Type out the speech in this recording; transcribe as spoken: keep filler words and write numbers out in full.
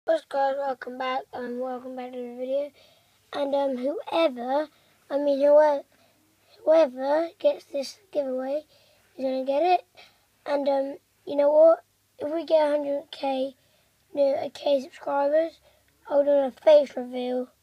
What's guys, welcome back and um, welcome back to the video. And um, whoever, I mean whoever, whoever gets this giveaway is gonna get it. And um, you know what? If we get one hundred k, no, K subscribers, I'll do a face reveal